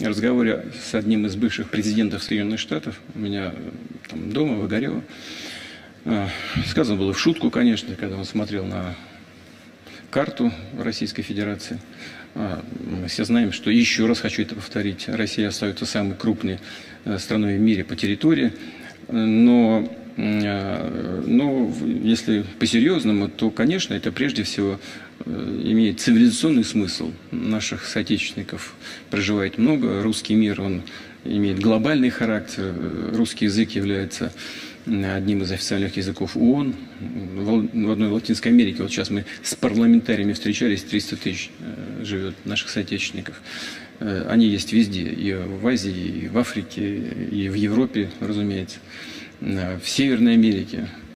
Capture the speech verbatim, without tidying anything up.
разговоре с одним из бывших президентов Соединенных Штатов, у меня там дома, в Огарево, сказано было в шутку, конечно, когда он смотрел на карту Российской Федерации. Мы все знаем, что, еще раз хочу это повторить, Россия остается самой крупной страной в мире по территории, но, но если по-серьезному, то, конечно, это прежде всего имеет цивилизационный смысл. Наших соотечественников проживает много, русский мир, он имеет глобальный характер, русский язык является одним из официальных языков ООН. В одной Латинской Америке, вот сейчас мы с парламентариями встречались, триста тысяч живет наших соотечественников. Они есть везде, и в Азии, и в Африке, и в Европе, разумеется, в Северной Америке.